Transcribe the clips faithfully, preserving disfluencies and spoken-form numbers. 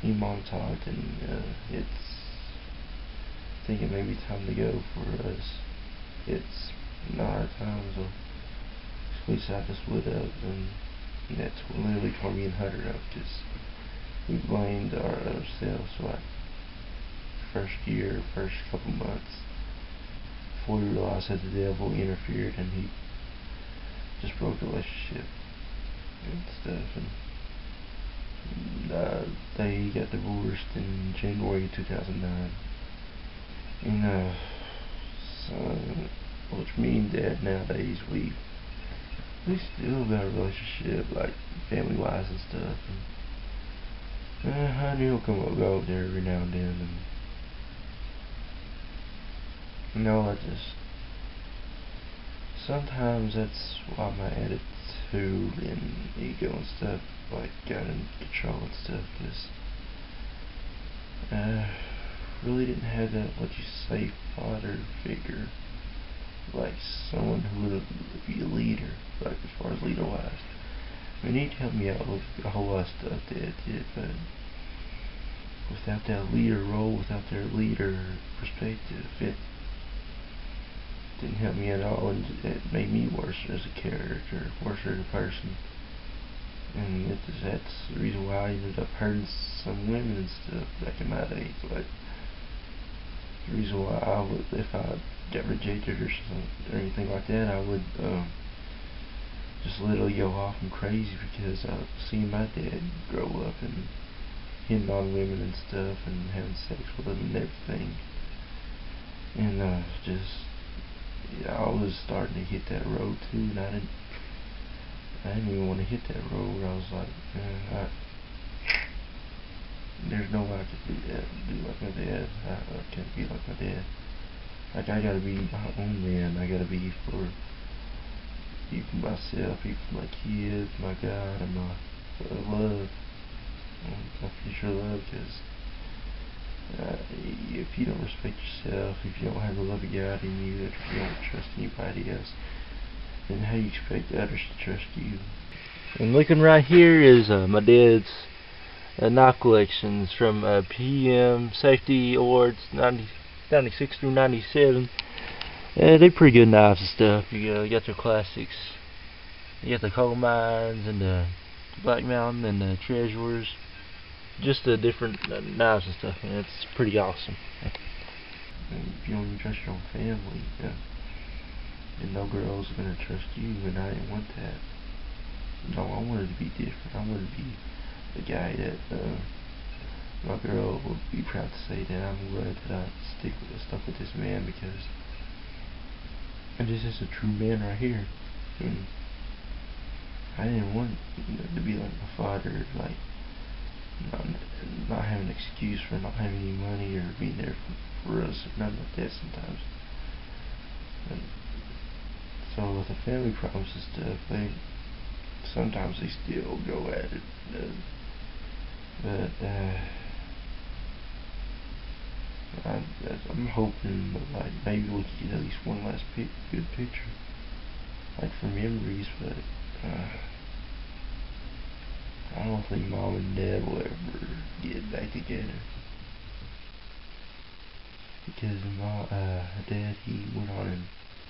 me and Mom talked, and uh, it's I think it may be time to go for us. It's not our time, so we decided to split up, and that's what literally tore me and Hunter up, because we blamed our, ourselves for like first year, first couple months, before we realized that the devil interfered and he just broke the relationship and stuff. And uh, they got divorced in January two thousand nine. And uh, so, which me and Dad nowadays, we we still got a relationship, like family wise and stuff. And uh, Honey will come up, go over there every now and then, and you know, I just sometimes that's why my attitude and ego and stuff like got in control and stuff, because uh, really didn't have that what you say father figure, like someone who would be a leader, like as far as leader wise. I mean, he'd help me out with a whole lot of stuff Dad did, but without that leader role, without their leader perspective, it didn't help me at all, and it made me worse as a character, worse as a person. And it, that's the reason why I ended up hurting some women and stuff back in my day. Like, the reason why I would, if I got rejected or something or anything like that, I would um, just literally go off and crazy, because I seen my dad grow up and hitting on women and stuff and having sex with them and everything. And uh, just yeah, I was starting to hit that road too, and I didn't I didn't even want to hit that road. I was like, eh, I, there's no way I could do that, do like my dad. I, I can't be like my dad. Like, I gotta be my own man. I gotta be for be for myself, be for my kids, my God, and my uh, love, my future love. Because uh, if you don't respect yourself, if you don't have the love of God in you, if you don't trust anybody else, then how you expect others to trust you? And looking right here is uh, my dad's uh, knife collections from uh, P M Safety Awards ninety, ninety-six through ninety-seven. Uh, they're pretty good knives and stuff. You, uh, you got their classics. You got the Coal Mines and the Black Mountain and the Treasures. Just the different uh, knives and stuff, and it's pretty awesome. And if you don't even trust your own family, yeah, and no girl's gonna trust you, and I didn't want that. No, I wanted to be different. I wanted to be the guy that uh, my girl would be proud to say that I'm glad that I stick with, stuck with this man, because and this is a true man right here. And I didn't want you know, to be like my father, like not, not having an excuse for not having any money or being there for, for us, or nothing like that sometimes. And so with the family problems and stuff, they sometimes they still go at it, uh, but uh, I, I'm hoping that, like, maybe we can get at least one last pic good picture, like for memories. But uh, I don't think Mom and Dad will ever get back together, because my uh, Dad, he went on and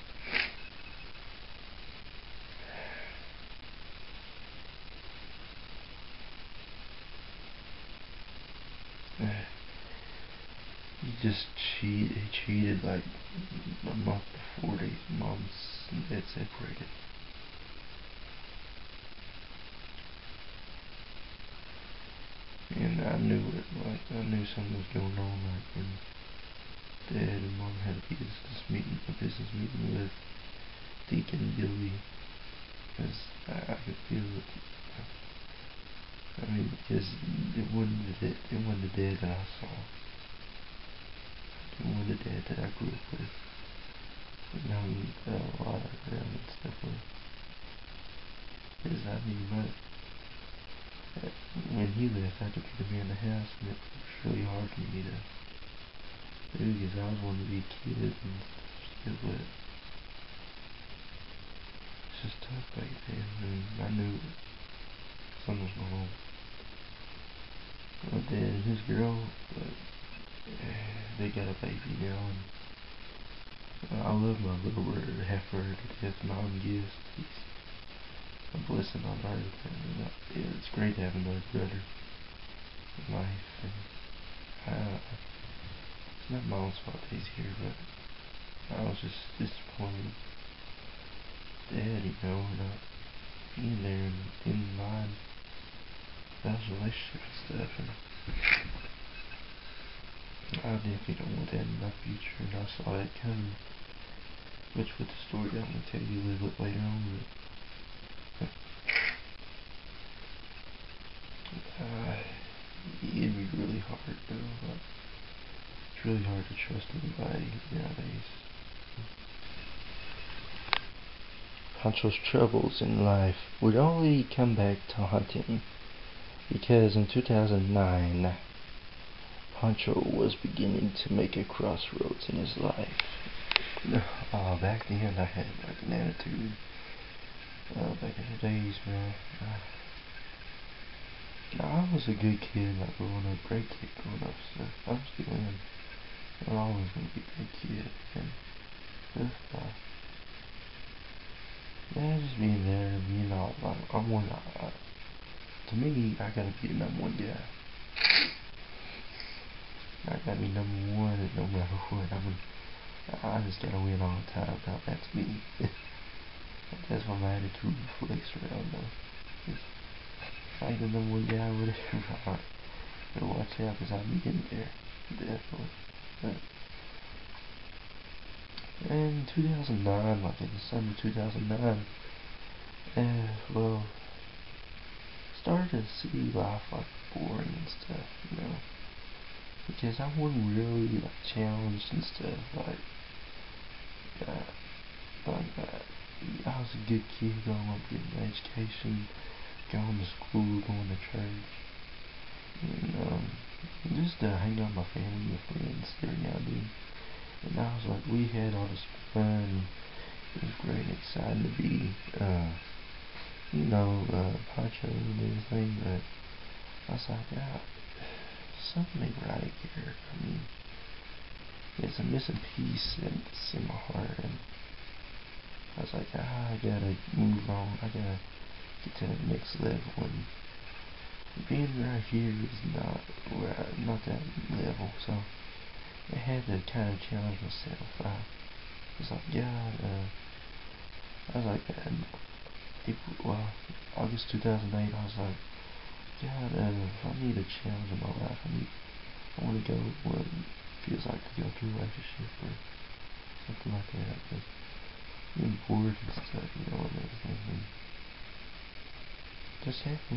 uh, he just cheated. He cheated like a month before they Mom's and Dad separated. And I knew it, like, I knew something was going on, like, when Dad and Mom had a business meeting, a business meeting with Deacon Billy, because I, I could feel it. I mean, because it wasn't the, it wasn't the Dad that I saw. It wasn't the Dad that I grew up with, and hung a lot around and stuff with. Because I knew my, when he left, I took him in the house, and it was really hard for me to do, because I was wanting to be a kid and stuff, but it's just tough back then, and I knew something was going on. But then his girl, uh, they got a baby now, and I love my little brother, Heifer, to death, mom gift. He's a blessing on earth, and uh, it's great to have another brother in life. And uh, it's not my own fault that he's here, but I was just disappointed. Dad, you know, not being there and in line about his relationship and stuff. And I definitely don't want that in my future, and I saw that coming. Which with the story I'm going to tell you a little bit later on. But, uh, it'd be really hard, though. Like, it's really hard to trust anybody nowadays. Pancho's troubles in life would only come back to haunt him, because in two thousand nine, Pancho was beginning to make a crossroads in his life. Uh, back then I had like an attitude. Uh, back in the days, man. Uh, I was a good kid, like growing up, great kid growing up. So I'm still am. I'm always gonna be a great kid. And just, uh, yeah, just being there, being all, like, I'm one. Uh, to me, I gotta be the number one guy. I gotta be number one, and no matter what, I'm gonna. I just gotta win all the time. Now that's me. That's what my attitude reflects around though. If I ain't the number one guy or whatever, I better watch out because I'll be in there. Definitely. But in two thousand nine, like in December two thousand nine, uh, well, started to see life like boring and stuff, you know. Because I wasn't really like challenged and stuff, like, uh, like uh, I was a good kid going up, getting an education, going to school, going to church, and um, just to hang out with my family and friends every now and then. And I was like, we had all this fun, it was great and exciting to be, uh, you know, uh, Pancho and everything, but I was like, God, something ain't right here. I mean, there's a missing piece that's in my heart, and I was like, ah, I gotta move on, I gotta get to the next level, and being right here is not where I, not that level, so I had to kind of challenge myself. I was like, God, uh, I was like, uh, April, well, August two thousand eight, I was like, God, uh, I need a challenge in my life. I need, I want to go what it feels like to go through a relationship or something like that. But being bored and stuff, you know, and everything. And just happened.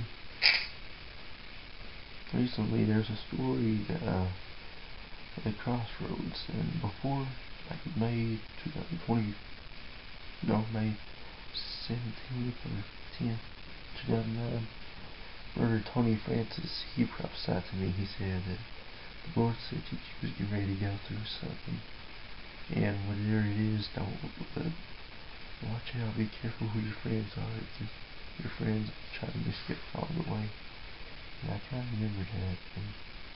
Recently, there's a story that, uh, at Crossroads, and before, like May twenty twenty, no, May seventeenth or tenth, two thousand nine, Brother Tony Francis, he prophesied to me. He said that the Lord said that you was getting ready to go through something, and whatever it is, don't uh, watch out, be careful who your friends are, because your friends try to misstep along the way. And I kind of remember that, and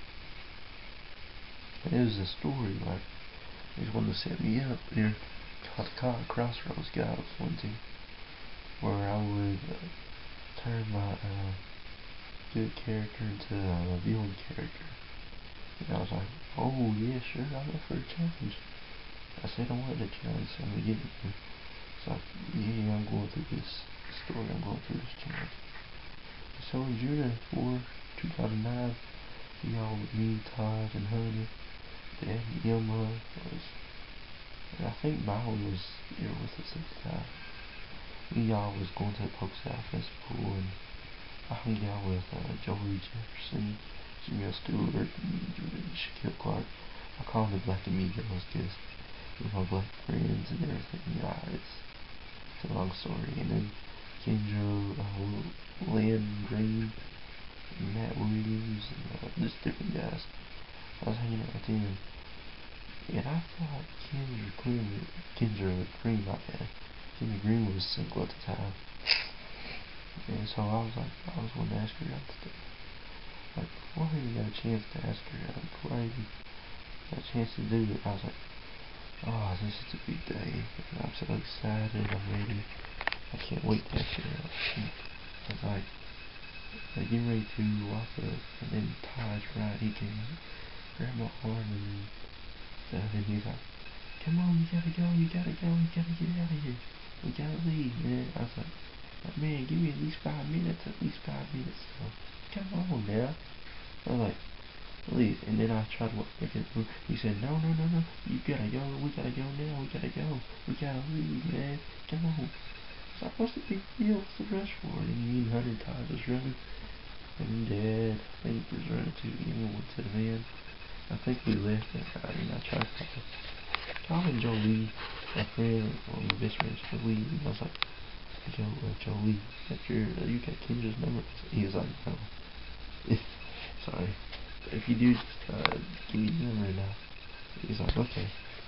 And it was a story, like, he was one that set me up here, called Crossroads guy I was one to, where I would uh, turn my uh, good character into a villain character. And I was like, oh yeah, sure, I'm up for a challenge. I said I wanted a challenge, so I'm getting it. It's like, yeah, I'm going through this story, I'm going through this challenge. So in June fourth, two thousand nine, we all with me, Todd, and Honey, Dad, and Ilma was, and I think Miley was here with us at the time. We all was going to the Poke South Festival, and I hung out with uh, Joey Jefferson, Jamil Stewart, and Shaquille Clark. I call them the Black Amigos because we're my black friends and everything. You know, it's, it's a long story. And then Kendra, uh, Lynn Green, and Matt Williams, and uh, just different guys. I was hanging out with them, and I thought Kendra Green, Kendra Green, my bad, Kendra Green was single at the time. And so I was like, I was wanting to ask her out today. like, before I even got a chance to ask her out, before I even got a chance to do it, I was like, oh, this is a big day. And I'm so excited, I'm ready. I can't wait to ask her out. And I was like, like, getting ready to walk up, and then Taj, right, he came up, grabbed my arm and stuff, and he's like, come on, you gotta go, you gotta go, you gotta get out of here. We gotta leave, man. I was like, like, man, give me at least five minutes, at least five minutes. So, come on now. I was like, please. And then I tried to walk back in the room. He said, no, no, no, no. You gotta go. We gotta go now. We gotta go. We gotta leave, man. Come on. So what's the big deal? What's the rush for? And me and Hunter Todd was running. And Dad, I think, was running too. Emma went to the van. I think we left that night, and I tried to call Tom and Jolie, my friend, or my best friend, Jolie, and I was like, Joe, uh, Jolie, got your, uh, you got Kendra's number? He was like, no. Sorry. If you do, just uh, give me your number now. He's like, okay.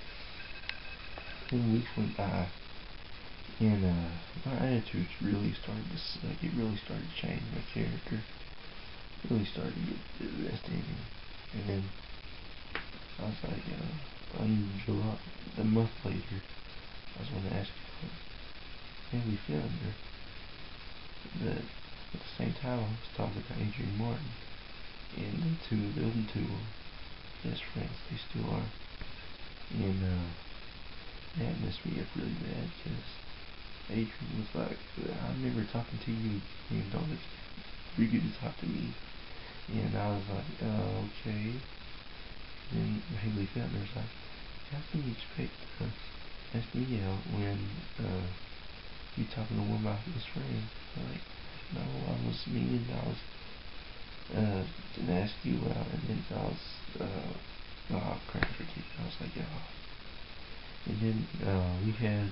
Ten weeks went by, and uh, my attitudes really started to suck. It really started to change my character. Really started to get the best in me. And then I was like, uh, on July, a month later, I was going to ask you for family founder. But at the same time, I was talking to Adrian Martin, and the two of them two are best friends. They still are. And uh, that messed me up really bad, because Adrian was like, I remember talking to you, and don't be good to talk to me. And I was like, uh, okay. And Haley Feltner was like, how can you expect to ask me out when uh, you talking to one of my best friends? Like, no, I was mean, I was uh, gonna ask you out, and then I was, uh, oh crap, I forget. I was like, oh. And then uh, we had,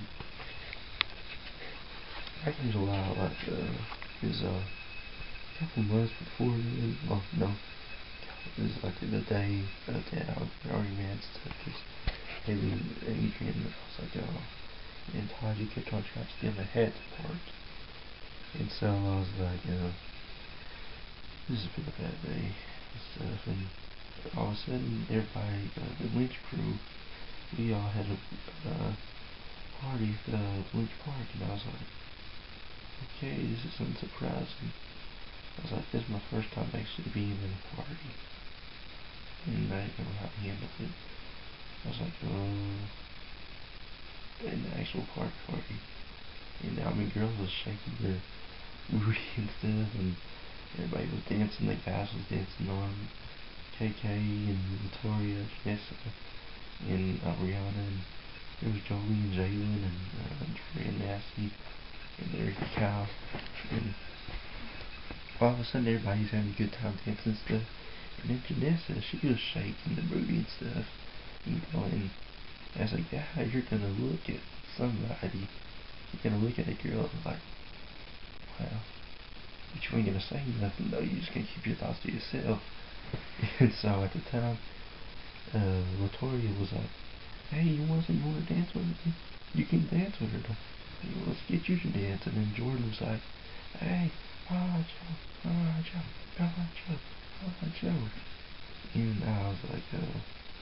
back in July, like, uh, it was uh, a couple months before then, well, no, it was like the day uh, that our arguments took us. Haley and Adrian, I was like, oh. And Todd, you kept on trying to steal my head part. And so I was like, uh, this has been a bad day and stuff. And all of a sudden, everybody, uh, the Lynch crew, we all had a uh, party at the Lynch Park. And I was like, okay, this is something surprising. I was like, this is my first time actually being in a party. And I didn't know how to handle it. I was like, oh, an actual park party. And I mean, girls was shaking their booty and stuff, and everybody was dancing. The guys was dancing on K K and Victoria, Vanessa, and uh, Rihanna, and there was Jolie and Jalen, and uh, Dre and Nasty, and Erica Cow. And all of a sudden, everybody's having a good time dancing and stuff. And then Janessa, she was shaking the booty and stuff, you know, and as a guy, you're gonna look at somebody, you're gonna look at a girl and like, wow, but you ain't gonna say nothing though, you're just gonna keep your thoughts to yourself. And so at the time, uh, Latoria was like, hey, you want to, you want to dance with me? You can dance with her though. Hey, let's get you to dance. And then Jordan was like, hey, ah, Joe, ah, Joe, ah, Joe. Oh, Joe. And I was like, uh,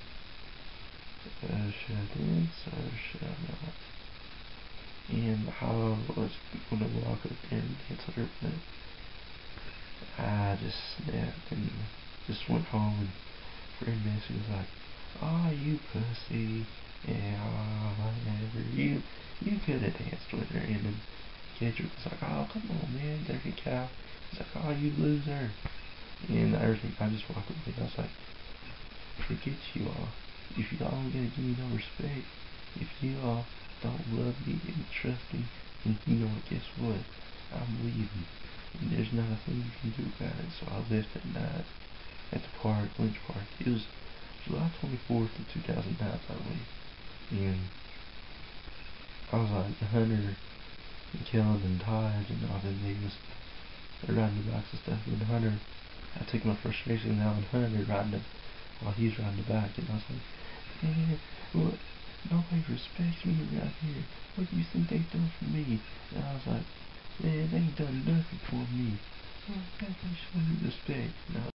uh, should I dance or should I not? And I was gonna walk up there and dance with her, but I just snapped and just went home, and friend Missy was like, oh, you pussy, yeah, oh, whatever, you, you could have danced with her. And then Kendrick was like, oh, come on, man, dirty cow. He's like, oh, you loser. And everything, I just walked away. I was like, forget you all. If y'all ain't gonna give me no respect, if you all don't love me and trust me, then you know what, guess what? I'm leaving. And there's not a thing you can do about it. So I left that night at the park, Lynch Park. It was July twenty-fourth of two thousand nine, by the way. And I was like, Hunter and Kellen and Todd and all them niggas, they're riding the bikes and stuff. And Hunter, I took my frustration out on Hunter riding the, while he's riding the bike, and I was like, man, what? Nobody respects me around here. What do you think they've done for me? And I was like, man, they ain't done nothing for me. Well, they show me respect. And I